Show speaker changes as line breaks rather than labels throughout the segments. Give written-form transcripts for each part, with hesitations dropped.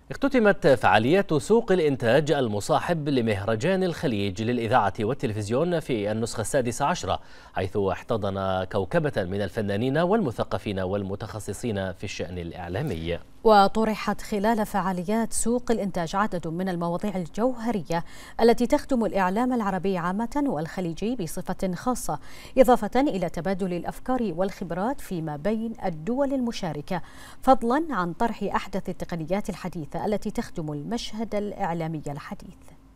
اختتمت فعاليات سوق الإنتاج المصاحب لمهرجان الخليج للإذاعة والتلفزيون في النسخة السادسة عشرة، حيث احتضن كوكبة من الفنانين والمثقفين والمتخصصين في الشأن الإعلامي.
وطرحت خلال فعاليات سوق الإنتاج عدد من المواضيع الجوهرية التي تخدم الإعلام العربي عامة والخليجي بصفة خاصة، إضافة إلى تبادل الأفكار والخبرات فيما بين الدول المشاركة، فضلا عن طرح أحدث التقنيات الحديثة التي تخدم المشهد الإعلامي الحديث.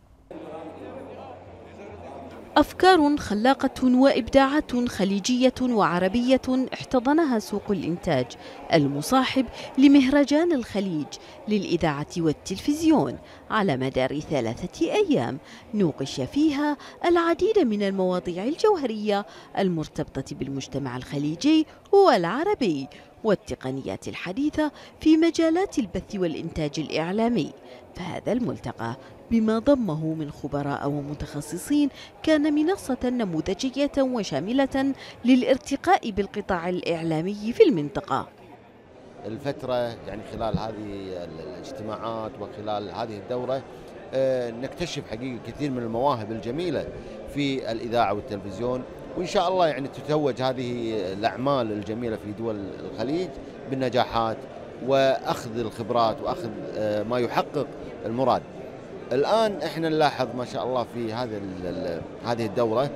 أفكار خلاقة وإبداعات خليجية وعربية احتضنها سوق الإنتاج المصاحب لمهرجان الخليج للإذاعة والتلفزيون على مدار 3 أيام، نوقش فيها العديد من المواضيع الجوهرية المرتبطة بالمجتمع الخليجي والعربي والتقنيات الحديثة في مجالات البث والإنتاج الإعلامي. فهذا الملتقى بما ضمه من خبراء ومتخصصين كان منصة نموذجية وشاملة للارتقاء بالقطاع الإعلامي في المنطقة.
الفترة يعني خلال هذه الاجتماعات وخلال هذه الدورة نكتشف حقيقة كثير من المواهب الجميلة في الإذاعة والتلفزيون، وإن شاء الله يعني تتوج هذه الأعمال الجميلة في دول الخليج بالنجاحات وأخذ الخبرات وأخذ ما يحقق المراد. الآن احنا نلاحظ ما شاء الله في هذه الدورة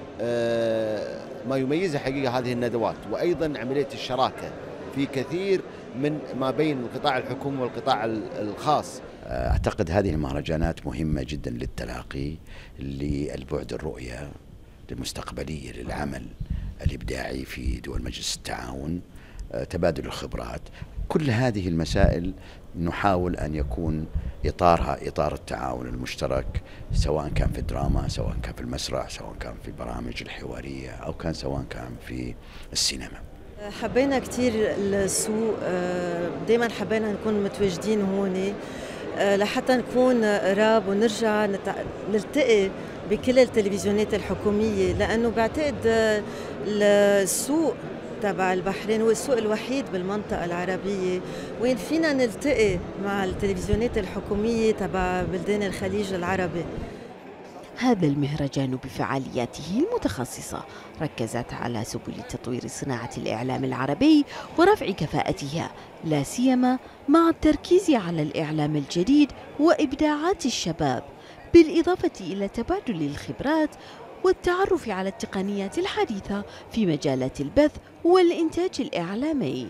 ما يميزها حقيقة هذه الندوات، وأيضا عملية الشراكة في كثير من ما بين القطاع الحكومي والقطاع الخاص.
أعتقد هذه المهرجانات مهمة جدا للتلاقي، للبعد الرؤية المستقبلية للعمل الإبداعي في دول مجلس التعاون، تبادل الخبرات، كل هذه المسائل نحاول أن يكون إطارها إطار التعاون المشترك، سواء كان في الدراما، سواء كان في المسرح، سواء كان في البرامج الحوارية، أو سواء كان في السينما.
حبينا كتير السوق، دايما حبينا نكون متواجدين هون لحتى نكون قراب ونرجع نلتقي بكل التلفزيونات الحكومية، لأنه بعتقد السوق تبع البحرين هو السوق الوحيد بالمنطقة العربية وين فينا نلتقي مع التلفزيونات الحكومية تبع بلدان الخليج العربي.
هذا المهرجان بفعالياته المتخصصة ركزت على سبل تطوير صناعة الإعلام العربي ورفع كفاءتها، لا سيما مع التركيز على الإعلام الجديد وإبداعات الشباب، بالإضافة إلى تبادل الخبرات والتعرف على التقنيات الحديثة في مجالات البث والإنتاج الإعلامي.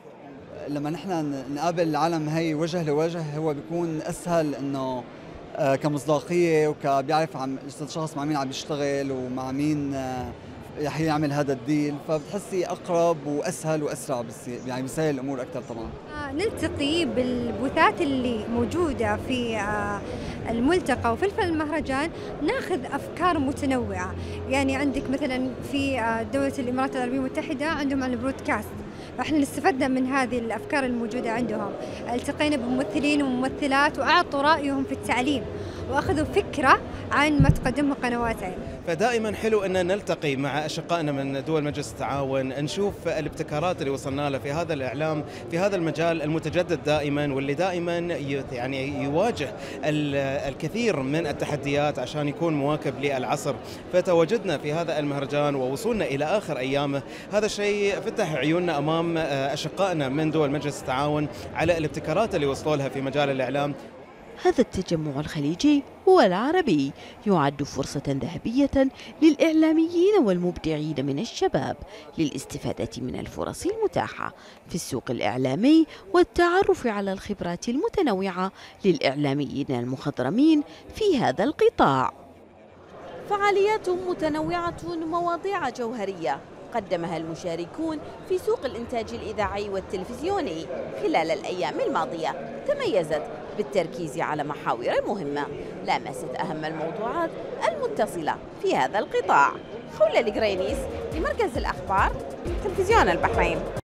لما نحن نقابل العالم هي وجه لوجه هو بيكون أسهل إنه كمصداقية وكبيعرف عم الشخص مع مين عم يشتغل ومع مين رح يعمل هذا الديل، فبتحسي أقرب وأسهل وأسرع، يعني بيسهل الأمور أكثر. طبعا
نلتقي بالبثات اللي موجودة في الملتقى وفي المهرجان، ناخذ أفكار متنوعة. يعني عندك مثلا في دولة الإمارات العربية المتحدة عندهم عن البرودكاست، فاحنا استفدنا من هذه الافكار الموجوده عندهم، التقينا بممثلين وممثلات واعطوا رايهم في التعليم واخذوا فكره عن ما تقدمه قنواتهم.
فدائما حلو ان نلتقي مع اشقائنا من دول مجلس التعاون، نشوف الابتكارات اللي وصلنا لها في هذا الاعلام، في هذا المجال المتجدد دائما، واللي دائما يعني يواجه الكثير من التحديات عشان يكون مواكب للعصر. فتواجدنا في هذا المهرجان ووصولنا الى اخر ايامه، هذا الشيء فتح عيوننا امام اشقائنا من دول مجلس التعاون على الابتكارات اللي وصلوا لها في مجال الاعلام.
هذا التجمع الخليجي والعربي يعد فرصة ذهبية للإعلاميين والمبدعين من الشباب للاستفادة من الفرص المتاحة في السوق الإعلامي والتعرف على الخبرات المتنوعة للإعلاميين المخضرمين في هذا القطاع. فعاليات متنوعة، مواضيع جوهرية قدمها المشاركون في سوق الإنتاج الإذاعي والتلفزيوني خلال الأيام الماضية، تميزت بالتركيز على محاور مهمة لامست أهم الموضوعات المتصلة في هذا القطاع. خولة القرينيس لمركز الأخبار، تلفزيون البحرين.